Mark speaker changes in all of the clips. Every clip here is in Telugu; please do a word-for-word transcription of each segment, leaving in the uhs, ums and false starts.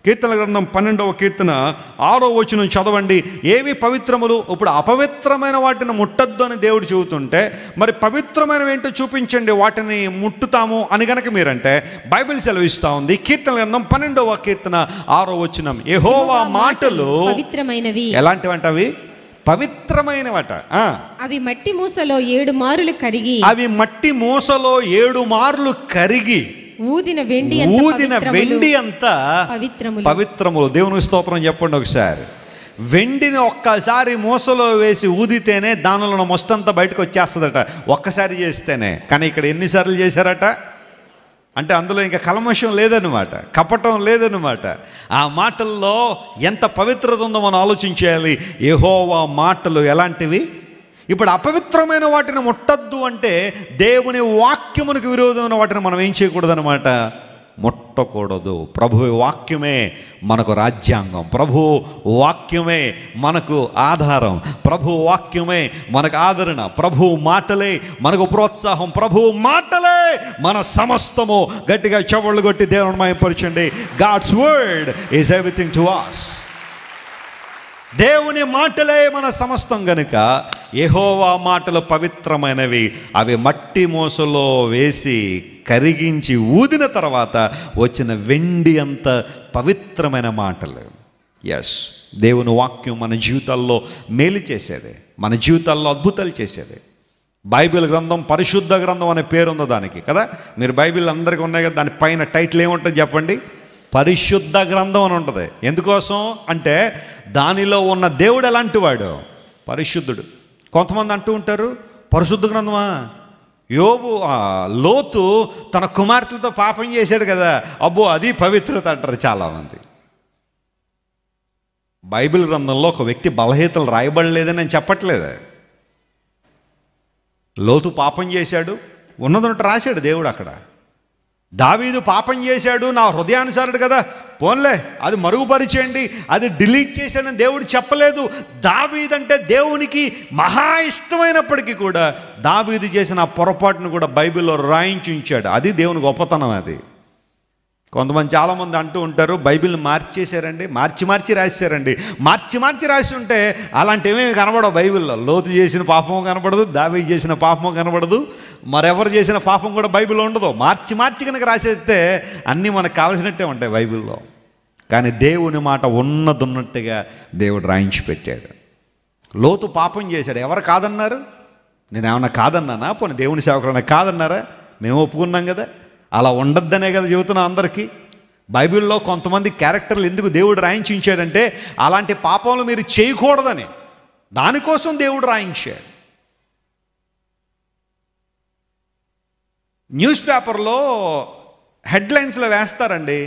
Speaker 1: కీర్తన గ్రంథం పన్నెండవ కీర్తన ఆరో వచనం చదవండి. ఏవి పవిత్రములు? ఇప్పుడు అపవిత్రమైన వాటిని ముట్టద్దు అని దేవుడు చెబుతుంటే, మరి పవిత్రమైనవి ఏంటో చూపించండి, వాటిని ముట్టుతాము అని గనక మీరంటే బైబిల్ సెలవిస్తూ ఉంది. కీర్తన గ్రంథం పన్నెండవ కీర్తన ఆరో వచనం, యెహోవా మాటలు
Speaker 2: పవిత్రమైనవి.
Speaker 1: ఎలాంటివంట అవి? పవిత్రమైనవట.
Speaker 2: అవి మట్టి మూసలో ఏడు మారులు కరిగి
Speaker 1: అవి మట్టి మూసలో ఏడు మార్లు కరిగి
Speaker 2: ఊదిన వెండి
Speaker 1: ఊదిన వెండి అంతా
Speaker 2: పవిత్రములు
Speaker 1: పవిత్రములు. దేవునికి స్తోత్రం చెప్పండి ఒకసారి. వెండిని ఒక్కసారి మూసలో వేసి ఊదితేనే దానిలో మొస్తంతా బయటకు వచ్చేస్తుందట, ఒక్కసారి చేస్తేనే. కానీ ఇక్కడ ఎన్నిసార్లు చేశారట అంటే అందులో ఇంకా కల్మషం లేదనమాట, కపటం లేదనమాట. ఆ మాటల్లో ఎంత పవిత్రత ఉందో మనం ఆలోచించాలి. యెహోవా మాటలు ఎలాంటివి? ఇప్పుడు అపవిత్రమైన వాటిని ముట్టద్దు అంటే దేవుని వాక్యమునికి విరోధమైన వాటిని మనం ఏం చేయకూడదనమాట, ముట్టకూడదు. ప్రభు వాక్యమే మనకు రాజ్యాంగం, ప్రభు వాక్యమే మనకు ఆధారం, ప్రభు వాక్యమే మనకు ఆదరణ, ప్రభు మాటలే మనకు ప్రోత్సాహం, ప్రభు మాటలే మన సమస్తము. గట్టిగా చెవుళ్ళు కొట్టి దేవుని మహిమపరచండి. God's word is everything to us. దేవుని మాటలే మన సమస్తం గనుక యెహోవా మాటలు పవిత్రమైనవి. అవి మట్టి మూసలో వేసి కరిగించి ఊదిన తర్వాత వచ్చిన వెండి అంత పవిత్రమైన మాటలు. ఎస్, దేవుని వాక్యం మన జీవితాల్లో మేలు చేసేది, మన జీవితాల్లో అద్భుతాలు చేసేది. బైబిల్ గ్రంథం పరిశుద్ధ గ్రంథం అనే పేరు ఉందో దానికి కదా. మీరు బైబిల్ అందరికీ ఉన్నాయి కదా, దాని పైన టైటిల్ ఏముంటుంది చెప్పండి? పరిశుద్ధ గ్రంథం అని ఉంటుంది. ఎందుకోసం అంటే దానిలో ఉన్న దేవుడు ఎలాంటి వాడు? పరిశుద్ధుడు. కొంతమంది అంటూ ఉంటారు, పరిశుద్ధ గ్రంథమా? యోబు లోతు తన కుమార్తెలతో పాపం చేశాడు కదా, అబ్బో అది పవిత్రత అంటారు చాలామంది. బైబిల్ గ్రంథంలో ఒక వ్యక్తి బలహీనతలు రాయబడలేదని నేను చెప్పట్లేదు. లోతు పాపం చేశాడు, ఉన్నదన్నట్టు రాశాడు దేవుడు అక్కడ. దావీదు పాపం చేశాడు, నా హృదయానుసారుడు కదా, పోన్లే అది మరుగుపరిచేయండి, అది డిలీట్ చేశాడని దేవుడు చెప్పలేదు. దావీదంటే దేవునికి మహా ఇష్టమైనప్పటికీ కూడా దావీదు చేసిన ఆ పొరపాటును కూడా బైబిల్లో రాయించి ఉంచాడు. అది దేవుని గొప్పతనం. అది కొంతమంది చాలామంది అంటూ ఉంటారు, బైబిల్ని మార్చేశారండి, మార్చి మార్చి రాశారండి. మార్చి మార్చి రాసి ఉంటే అలాంటి ఏమేమి కనబడవు బైబిల్లో. లోతు చేసిన పాపము కనబడదు, దావీదు చేసిన పాపము కనబడదు, మరెవరు చేసిన పాపం కూడా బైబిల్లో ఉండదు. మార్చి మార్చి కనుక రాసేస్తే అన్నీ మనకు కావలసినట్టే ఉంటాయి బైబిల్లో. కానీ దేవుని మాట ఉన్నదున్నట్టుగా దేవుడు రాయించి పెట్టాడు. లోతు పాపం చేశాడు, ఎవరు కాదన్నారు? నేను ఏమన్నా కాదన్నానా? పోనీ దేవుని సేవకులన్నా కాదన్నారా? మేము ఒప్పుకున్నాం కదా. అలా ఉండద్దనే కదా చెబుతున్నా అందరికీ. బైబిల్లో కొంతమంది క్యారెక్టర్లు ఎందుకు దేవుడు రాయించాడంటే అలాంటి పాపంలో మీరు చేయకూడదని, దానికోసం దేవుడు రాయించాడు. న్యూస్ పేపర్లో హెడ్లైన్స్లో వేస్తారండి,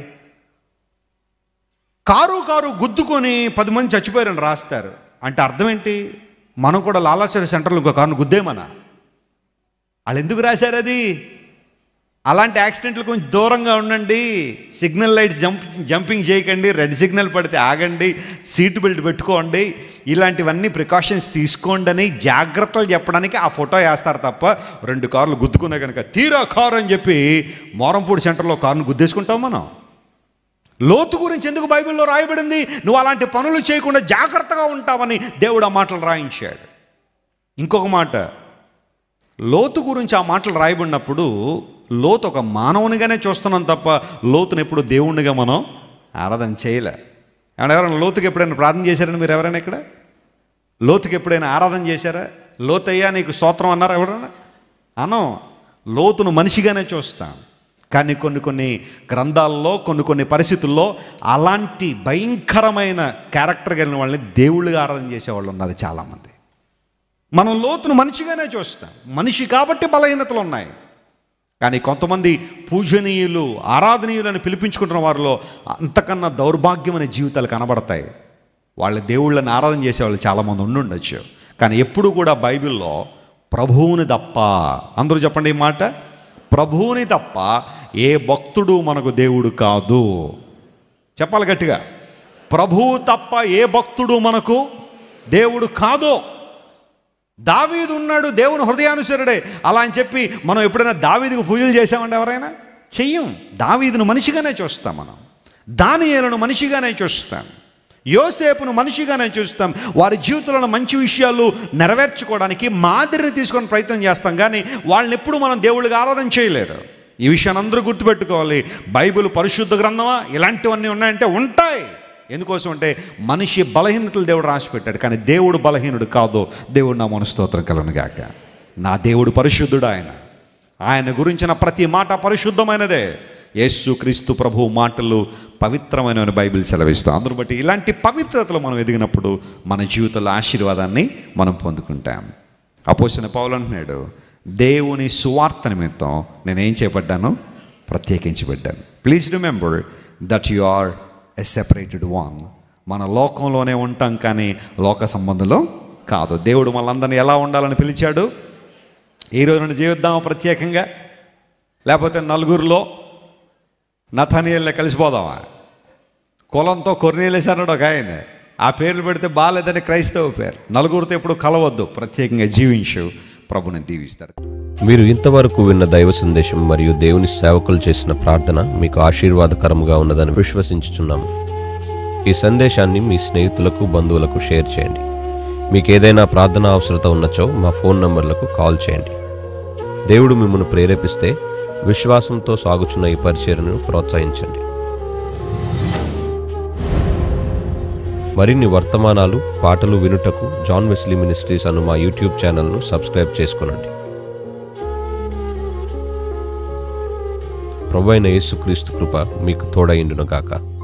Speaker 1: కారు కారు గుద్దుకొని పది మంది చచ్చిపోయారని రాస్తారు. అంటే అర్థం ఏంటి? మనం కూడా లాలాచరి సెంటర్లో ఇంకో కారును గుద్దేమన్నా? వాళ్ళు ఎందుకు రాశారు అది? అలాంటి యాక్సిడెంట్లు కొంచెం దూరంగా ఉండండి, సిగ్నల్ లైట్స్ జంప్ జంపింగ్ చేయకండి, రెడ్ సిగ్నల్ పడితే ఆగండి, సీట్ బెల్ట్ పెట్టుకోండి, ఇలాంటివన్నీ ప్రికాషన్స్ తీసుకోండి అని జాగ్రత్తలు చెప్పడానికి ఆ ఫోటో వేస్తారు తప్ప రెండు కార్లు గుద్దుకునే కనుక తీరా కారు అని చెప్పి మోరంపూడి సెంటర్లో కారును గుద్దేసుకుంటాం మనం. లోతు గురించి ఎందుకు బైబిల్లో రాయబడింది? నువ్వు అలాంటి పనులు చేయకుండా జాగ్రత్తగా ఉంటావని దేవుడు ఆ మాటలు రాయించాడు. ఇంకొక మాట, లోతు గురించి ఆ మాటలు రాయబడినప్పుడు లోతు ఒక మానవునిగానే చూస్తున్నాం తప్ప లోతుని ఎప్పుడు దేవుణ్ణిగా మనం ఆరాధన చేయలే. ఏమన్నా ఎవరైనా లోతుకి ఎప్పుడైనా ప్రార్థన చేశారని మీరు ఎవరైనా ఇక్కడ? లోతుకి ఎప్పుడైనా ఆరాధన చేశారా? లోతయ్యా నీకు స్తోత్రం అన్నారా ఎవరైనా? అనం. లోతును మనిషిగానే చూస్తాం. కానీ కొన్ని కొన్ని గ్రంథాల్లో కొన్ని కొన్ని పరిస్థితుల్లో అలాంటి భయంకరమైన క్యారెక్టర్ కలిగిన వాళ్ళని దేవుళ్ళుగా ఆరాధన చేసేవాళ్ళు ఉన్నారు చాలామంది. మనం లోతును మనిషిగానే చూస్తాం, మనిషి కాబట్టి బలహీనతలు ఉన్నాయి. కానీ కొంతమంది పూజనీయులు, ఆరాధనీయులు అని పిలిపించుకుంటున్న వారిలో అంతకన్నా దౌర్భాగ్యమైన జీవితాలు కనబడతాయి. వాళ్ళ దేవుళ్ళని ఆరాధన చేసేవాళ్ళు చాలామంది ఉండి ఉండొచ్చు. కానీ ఎప్పుడు కూడా బైబిల్లో ప్రభువుని తప్ప, అందరూ చెప్పండి ఈ మాట, ప్రభువుని తప్ప ఏ భక్తుడు మనకు దేవుడు కాదు. చెప్పాలి గట్టిగా, ప్రభువు తప్ప ఏ భక్తుడు మనకు దేవుడు కాదు. దావీదు ఉన్నాడు, దేవుని హృదయానుసరుడే. అలా అని చెప్పి మనం ఎప్పుడైనా దావీదుకు పూజలు చేసామంటే ఎవరైనా చెయ్యం. దావీదును మనిషిగానే చూస్తాం మనం. దానియేలును మనిషిగానే చూస్తాం, యోసేపును మనిషిగానే చూస్తాం. వారి జీవితంలో మంచి విషయాలు నెరవేర్చుకోవడానికి మాదిరిని తీసుకొని ప్రయత్నం చేస్తాం, కానీ వాళ్ళని ఎప్పుడు మనం దేవుళ్ళకి ఆరాధన చేయలేరు. ఈ విషయాన్ని అందరూ గుర్తుపెట్టుకోవాలి. బైబిల్ పరిశుద్ధ గ్రంథమా? ఇలాంటివన్నీ ఉన్నాయంటే ఉంటాయి. ఎందుకోసం అంటే మనిషి బలహీనతలు దేవుడు రాసి పెట్టాడు, కానీ దేవుడు బలహీనుడు కాదు. దేవుడు నా మనస్తోత్రం కలను గాక. నా దేవుడు పరిశుద్ధుడు. ఆయన ఆయన గురించిన ప్రతి మాట పరిశుద్ధమైనదే. యేసు క్రీస్తు ప్రభు మాటలు పవిత్రమైనవని బైబిల్ సెలవిస్తాం. అందును బట్టి ఇలాంటి పవిత్రతలు మనం ఎదిగినప్పుడు మన జీవితంలో ఆశీర్వాదాన్ని మనం పొందుకుంటాం. అపోస్తలుడైన పౌలు అంటున్నాడు, దేవుని సువార్త నిమిత్తం నేనేం చేయబడ్డాను? ప్రత్యేకించబడ్డాను. Please remember that you are a separated one. మన లోకంలోనే ఉంటాం, కానీ లోక సంబంధంలో కాదు. దేవుడు మనందరినీ ఎలా ఉండాలని పిలిచాడు? ఈరోజు నుండి జీవిద్దామా ప్రత్యేకంగా, లేకపోతే నలుగురిలో నథానియేలులో కలిసిపోదామా? కులంతో కొర్నేలియస్ అన్నాడు ఒక ఆయన, ఆ పేర్లు పెడితే బాగాలేదని క్రైస్తవ పేరు. నలుగురితో ఎప్పుడు కలవద్దు, ప్రత్యేకంగా జీవించు. ప్రభుని దీవిస్తారు.
Speaker 3: మీరు ఇంతవరకు విన్న దైవ సందేశం మరియు దేవుని సేవకులు చేసిన ప్రార్థన మీకు ఆశీర్వాదకరంగా ఉన్నదని విశ్వసించుచున్నాము. ఈ సందేశాన్ని మీ స్నేహితులకు, బంధువులకు షేర్ చేయండి. మీకు ఏదైనా ప్రార్థన అవసరత ఉన్నచో మా ఫోన్ నంబర్లకు కాల్ చేయండి. దేవుడు మిమ్మల్ని ప్రేరేపిస్తే విశ్వాసంతో సాగుచున్న ఈ పరిచర్యను ప్రోత్సహించండి. మరిన్ని వర్తమానాలు, పాటలు వినుటకు జాన్ వెస్లీ మినిస్ట్రీస్ అను మా యూట్యూబ్ ఛానల్ను సబ్స్క్రైబ్ చేసుకొనండి. ప్రభువైన యేసుక్రీస్తు కృప మీకు తోడైండును గాక.